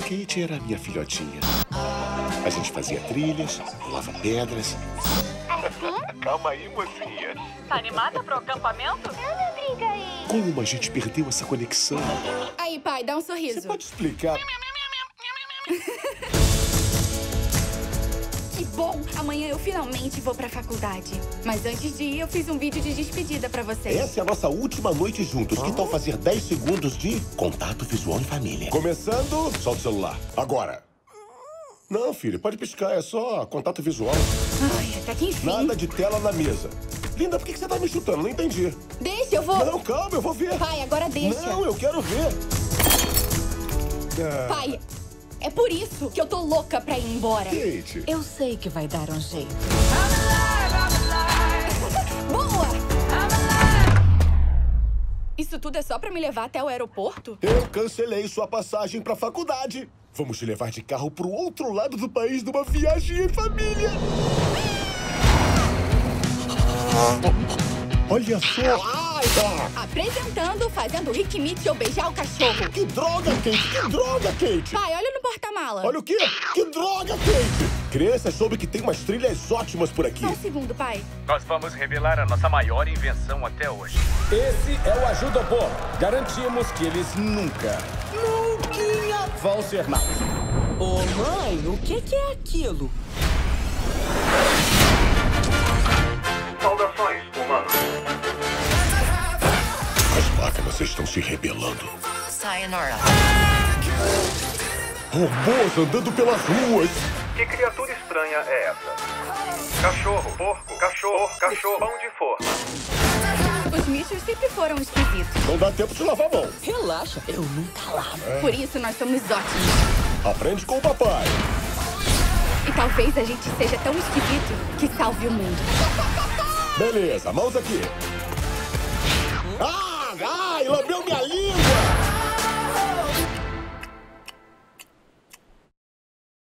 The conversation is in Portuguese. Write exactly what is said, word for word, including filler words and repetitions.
Kate era a minha filhotinha. A gente fazia trilhas, pulava pedras. Calma aí, mocinha. Tá animada pro acampamento? Eu não brinca aí. Como a gente perdeu essa conexão? Aí, pai, dá um sorriso. Você pode explicar? Que bom! Amanhã eu finalmente vou pra faculdade. Mas antes de ir, eu fiz um vídeo de despedida pra vocês. Essa é a nossa última noite juntos. Que tal fazer dez segundos de contato visual em família? Começando, solta o celular. Agora. Não, filho, pode piscar. É só contato visual. Ai, até que enfim. Nada de tela na mesa. Linda, por que você tá me chutando? Não entendi. Deixa, eu vou... Não, calma, eu vou ver. Pai, agora deixa. Não, eu quero ver. Ah, Pai, é por isso que eu tô louca pra ir embora. Kate. Eu sei que vai dar um jeito. Boa! Isso tudo é só pra me levar até o aeroporto? Eu cancelei sua passagem pra faculdade. Vamos te levar de carro pro outro lado do país numa viagem em família. Olha só. Ai, tá. Apresentando, fazendo Rick Meet ou beijar o cachorro. Que droga, Kate! Que droga, Kate! Pai, olha no porta-mala. Olha o quê? Que droga, Kate! Criança soube que tem umas trilhas ótimas por aqui. Só um segundo, pai. Nós vamos revelar a nossa maior invenção até hoje. Esse é o Ajudobô. Garantimos que eles nunca, nunca vão ser maus. Ô, mãe, o que que é aquilo? Saudações, humanos. As máquinas estão se rebelando. Sayonara. Robôs andando pelas ruas. Que criatura estranha é essa? Cachorro, porco, cachorro, cachorro, pão de forno. Os bichos sempre foram esquisitos. Não dá tempo de lavar a mão. Relaxa, eu nunca lavo. Por isso nós somos ótimos. Aprende com o papai. E talvez a gente seja tão esquisito que salve o mundo. Beleza, mãos aqui.